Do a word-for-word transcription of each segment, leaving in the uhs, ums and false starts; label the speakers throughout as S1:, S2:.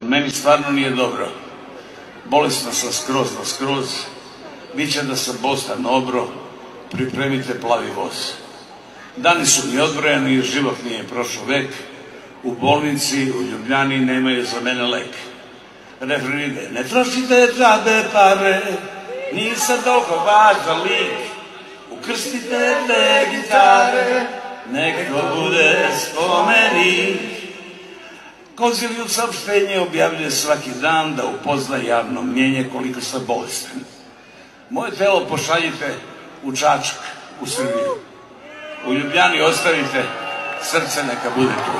S1: Meni stvarno nije dobro. Bolesno sam skroz na skroz. Biće da sam bostan obro. Pripremite plavi voz. Dani su mi odbrojani, život mi je prošao vek. U bolnici, u Ljubljani nemaju za mene lek. Refren ide, ne trošite džabe pare, nisam toliko važan lik. Ukrstite te gitare, nek to bude spomenik. Konzilium saopštenje objavljuje svaki dan da upozna javno mnjenje koliko sam bolestan. Moje telo pošaljite u Čačak, u Srbiju. U Ljubljani ostavite, srce neka bude tu.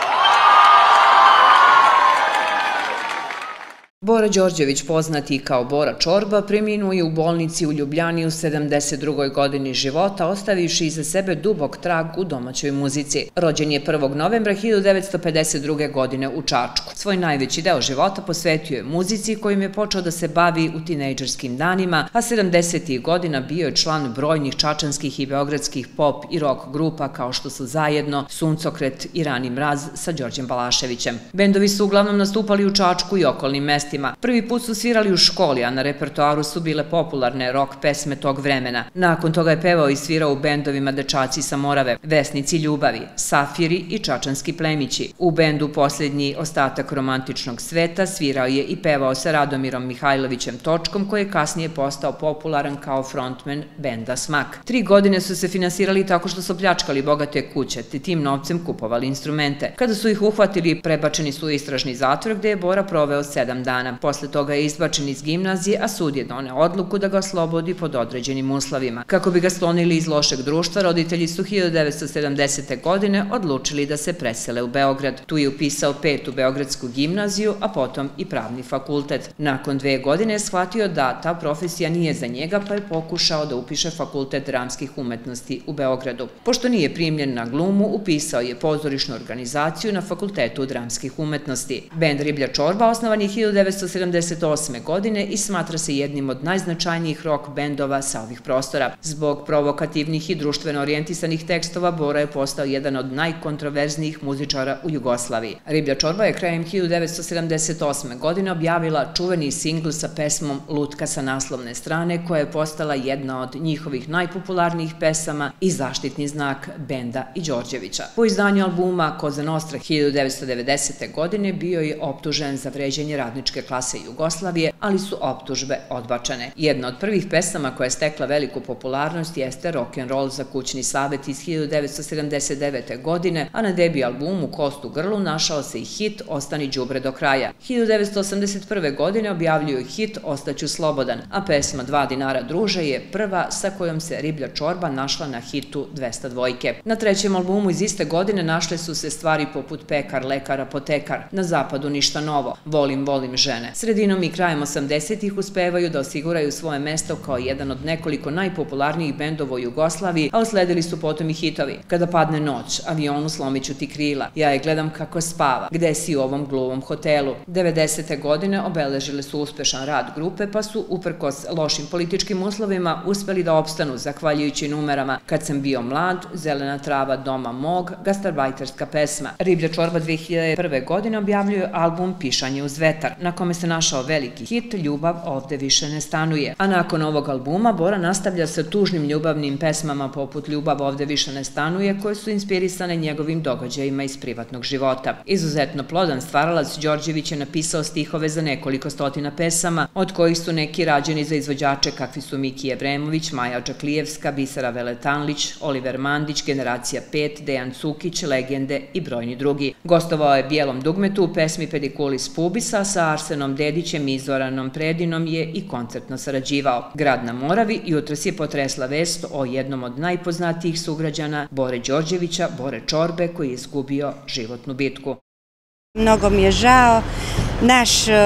S2: Bora Đorđević, poznati kao Bora Čorba, preminuo je u bolnici u Ljubljani u sedamdeset drugoj godini života, ostavivši iza sebe dubok trag u domaćoj muzici. Rođen je prvog novembra hiljadu devetsto pedeset druge. godine u Čačku. Svoj najveći deo života posvetio je muzici, kojim je počeo da se bavi u tinejdžerskim danima, a sedamdesetih godina bio je član brojnih čačanskih i beogradskih pop i rock grupa kao što su Zajedno, Suncokret i Rani mraz sa Đorđem Balaševićem. Bendovi su uglavnom nastupali u Čačku i okolnim mestima. Prvi put su svirali u školi, a na repertoaru su bile popularne rock pesme tog vremena. Nakon toga je pevao i svirao u bendovima Dečaci sa Morave, Vesnici ljubavi, Safiri i Čačanski plemići. U bendu Posljednji ostatak romantičnog sveta svirao je i pevao sa Radomirom Mihajlovićem Točkom, koji je kasnije postao popularan kao frontman benda Smak. Tri godine su se finansirali tako što su pljačkali bogate kuće, te tim novcem kupovali instrumente. Kada su ih uhvatili, prebačeni su u istražni zatvor gde je Bora proveo sedam dana. Posle toga je izbačen iz gimnazije, a sud je doneo odluku da ga oslobodi pod određenim uslovima. Kako bi ga sklonili iz lošeg društva, roditelji su hiljadu devetsto sedamdesete. godine odlučili da se presele u Beograd. Tu je upisao petu Beogradsku gimnaziju, a potom i pravni fakultet. Nakon dve godine je shvatio da ta profesija nije za njega, pa je pokušao da upiše fakultet dramskih umetnosti u Beogradu. Pošto nije primljen na glumu, upisao je pozorišnu organizaciju na Fakultetu dramskih umetnosti. Bend Riblja Čorba osnovan je hiljadu devetsto sedamdeset osme. godine i smatra se jednim od najznačajnijih rock bendova sa ovih prostora. Zbog provokativnih i društveno orijentisanih tekstova, Bora je postao jedan od najkontroverznijih muzičara u Jugoslaviji. Riblja Čorba je krajem hiljadu devetsto sedamdeset osme. godine objavila čuveni singl sa pesmom Lutka sa naslovne strane, koja je postala jedna od njihovih najpopularnijih pesama i zaštitni znak benda i Đorđevića. Po izdanju albuma Koza Nostra hiljadu devetsto devedesete. godine bio je optužen za vređanje radničke klase Jugoslavije, ali su optužbe odbačene. Jedna od prvih pesama koja je stekla veliku popularnost jeste Rock'n'Roll za kućni savet iz hiljadu devetsto sedamdeset devete. godine, a na debi albumu Kost u grlu našao se i hit Ostani đubre do kraja. hiljadu devetsto osamdeset prve. godine objavljuju hit Ostaću slobodan, a pesma Dva dinara druže je prva sa kojom se Riblja Čorba našla na hitu dvesta dvojke. Na trećem albumu iz iste godine našle su se stvari poput Pekar, lekar, apotekar, Na zapadu ništa novo, Volim, volim žene. Sredinom i krajem osamdesetih uspevaju da osiguraju svoje mesto kao jedan od nekoliko najpopularnijih bendova u Jugoslaviji, a usledili su potom i hitovi Kada padne noć, Avionu slomiću ti krila, Ja je gledam kako spava, Gde si u ovom gluvom hotelu. devedesete. godine obeležile su uspešan rad grupe, pa su uprkos lošim političkim uslovima uspeli da opstanu zahvaljujući numerama Kad sam bio mlad, Zelena trava doma mog, gastarbajterska pesma. Riblja Čorba dve hiljade prve. godine objavljuje album Pišanje uz vetar, na kome se našao veliki hit Ljubav ovde više ne stanuje. A nakon ovog albuma Bora nastavlja sa tužnim ljubavnim pesmama poput Ljubav ovde više ne stanuje, koje su inspirisane njegovim događajima iz privatnog života. Izuzetno plodan stvaralac, Đorđević je napisao stihove za nekoliko stotina pesama, od kojih su neki rađeni za izvođače kakvi su Miki Jevremović, Maja Džaklijevska, Bisera Veletanlić, Oliver Mandić, Generacija pet, Dejan Cukić, Legende i brojni drugi. Gostovao je Bijelom dugmetu u pesmi Pedikulis Pubisa, sa Arsenom Dedićem i Zoranom Predinom je i koncertno sarađivao. Grad na Moravi jutros je potresla vest o jednom od najpoznatijih sugrađana Bore Đorđevića, Bore Čorbe, koji je izgubio životnu bitku.
S3: Mnogo mi je žao, naš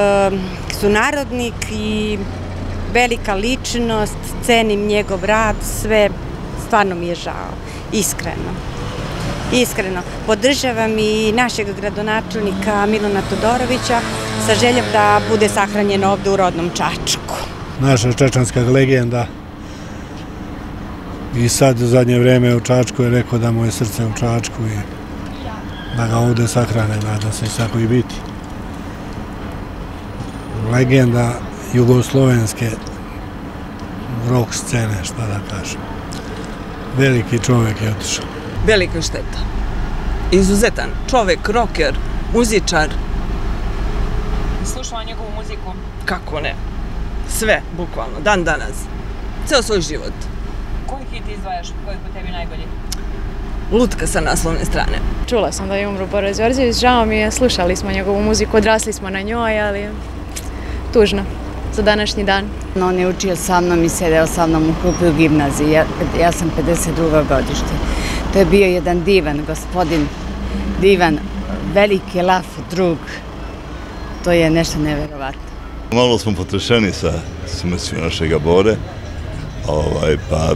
S3: sunarodnik i velika ličnost, cenim njegov rad, sve, stvarno mi je žao, iskreno. Iskreno, podržavam i našeg gradonačelnika Milana Todorovića sa željom da bude sahranjen ovde u rodnom Čačku.
S4: Naša čačanska legenda i sad u zadnje vreme u Čačku je rekao da mu je srce u Čačku i da ga ovde sahrane, nadam se i tako i biti. legenda jugoslovenske rock scene, šta da kažem. Veliki čovjek je otišao.
S5: Velika šteta. Izuzetan čovjek, rocker, muzičar.
S2: Slušala njegovu muziku?
S5: Kako ne? Sve, bukvalno, dan danas. Ceo svoj život.
S2: Koji hit izdvajaš? Koji po tebi najbolji?
S5: Lutka sa naslovne strane.
S6: Čula sam da je umro Bora Đorđević, žao mi je, slušali smo njegovu muziku, odrasli smo na njoj, ali tužno za današnji dan.
S7: On je učio sa mnom i sedeo sa mnom u klupi u gimnaziji. Ja, ja sam pedeset drugo godište. To je bio jedan divan gospodin, divan, veliki laf drug. To je nešto neverovatno.
S8: Malo smo potrešeni sa smrću našega Bore, ovaj, pa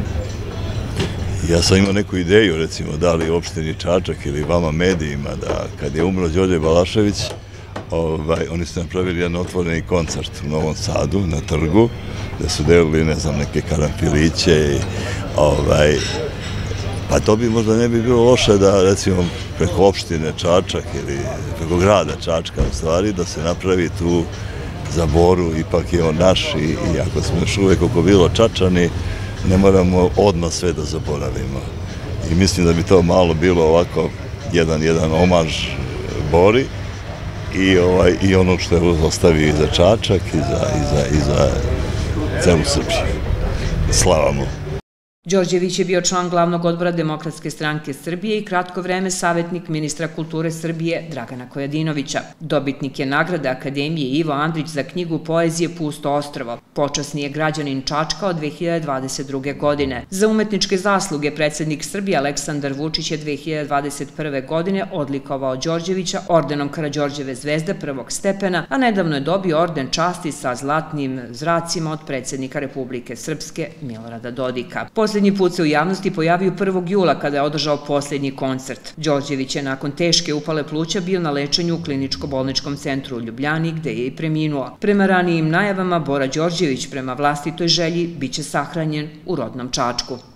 S8: ja sam imao neku ideju, recimo, da li opštini Čačak ili vama medijima, da kad je umro Đorđe Balašević, ovaj, oni su napravili jedan otvoreni koncert u Novom Sadu, na trgu, gde su delili, ne znam, neke karanfiliće i, ovaj, pa to bi možda ne bi bilo loše da, recimo, preko opštine Čačak ili preko grada Čačka, u stvari, da se napravi tu za Boru, ipak je on naš i, i ako smo još uvek oko bilo Čačani, ne moramo odmah sve da zaboravimo. I mislim da bi to malo bilo ovako jedan, jedan omaž Bori i, ovaj, i ono što je ostavio i za Čačak i za, i za, i za celu Srbiju. Slava mu!
S2: Đorđević je bio član glavnog odbora Demokratske stranke Srbije i kratko vreme savjetnik ministra kulture Srbije Dragana Kojadinovića. Dobitnik je nagrade Akademije Ivo Andrić za knjigu poezije Pusto ostrvo. Počasni je građanin Čačka od dve hiljade dvadeset druge. godine. Za umetničke zasluge predsjednik Srbije Aleksandar Vučić je dve hiljade dvadeset prve. godine odlikovao Đorđevića ordenom Karađorđeve zvezde prvog stepena, a nedavno je dobio orden časti sa zlatnim zracima od predsjednika Republike Srpske Milorada Dodika. Posljednji put se u javnosti pojavio prvog jula kada je održao posljednji koncert. Đorđević je nakon teške upale pluća bio na lečenju u kliničko-bolničkom centru u Ljubljani gde je i preminuo. Prema ranijim najavama Bora Đorđević prema vlastitoj želji biće sahranjen u rodnom Čačku.